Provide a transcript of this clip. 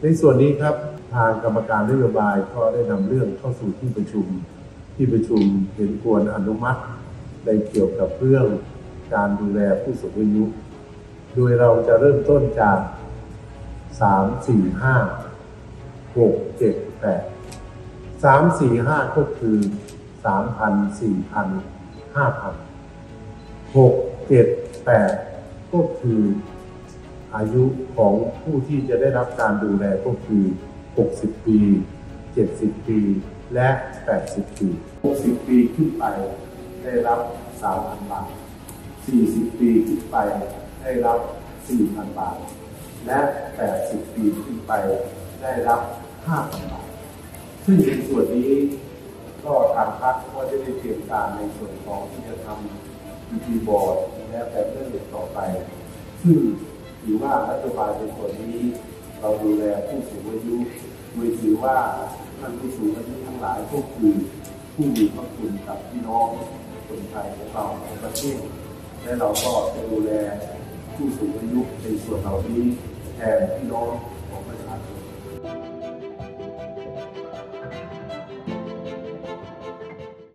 ในส่วนนี้ครับทางกรรมการนโยบายก็ได้นำเรื่องเข้าสู่ที่ประชุมเห็นควรอนุมัติในเกี่ยวกับเรื่องการดูแลผู้สูงอายุโดยเราจะเริ่มต้นจาก3 4 5 6 7 8 3 4 5ก็คือ 3,000 4,000 5,000 6 7 8ก็คืออายุของผู้ที่จะได้รับการดูแลก็คือ60 ปี70 ปีและ80 ปี60 ปีขึ้นไปได้รับ 3,000 บาท40 ปีขึ้นไปได้รับ 4,000 บาทและ80 ปีขึ้นไปได้รับ 5,000 บาทซึ่งในส่วนนี้ก็ทางพรรคก็ได้เตรียมการในส่วนของที่จะทำพิธีบอร์ดและแต่เรื่องต่อไปซึ่งถือว่านโยบายในส่วนนี้เราดูแลผู้สูงอายุโดยถือว่าท่านผู้สูงอายุทั้งหลายก็คือผู้มีพระคุณกับพี่น้องคนไทยของเราในประเทศและเราก็จะดูแลผู้สูงอายุในส่วนเหล่านี้แทนพี่น้อง